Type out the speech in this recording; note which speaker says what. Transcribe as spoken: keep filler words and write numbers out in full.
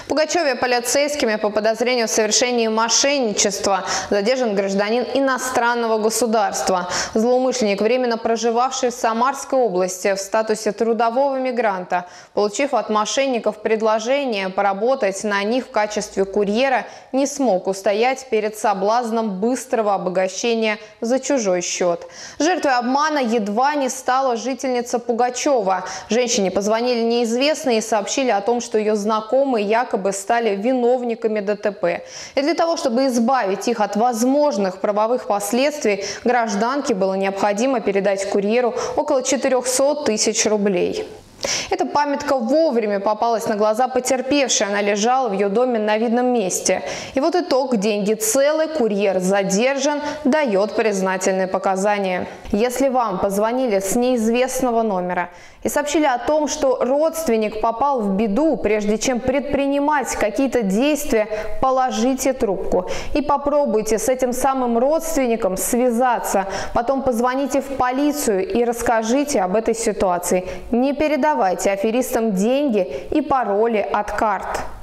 Speaker 1: В Пугачеве полицейскими по подозрению в совершении мошенничества задержан гражданин иностранного государства. Злоумышленник, временно проживавший в Самарской области в статусе трудового мигранта, получив от мошенников предложение поработать на них в качестве курьера, не смог устоять перед соблазном быстрого обогащения за чужой счет. Жертвой обмана едва не стала жительница Пугачева. Женщине позвонили неизвестные и сообщили о том, что ее знакомые якобы стали виновниками ДТП. И для того, чтобы избавить их от возможных правовых последствий, гражданке было необходимо передать курьеру около четырёхсот тысяч рублей. Эта памятка вовремя попалась на глаза потерпевшей. Она лежала в ее доме на видном месте. И вот итог: деньги целы, курьер задержан, дает признательные показания. Если вам позвонили с неизвестного номера и сообщили о том, что родственник попал в беду, прежде чем предпринимать какие-то действия, положите трубку и попробуйте с этим самым родственником связаться. Потом позвоните в полицию и расскажите об этой ситуации. Не передавайте аферистам деньги и пароли от карт.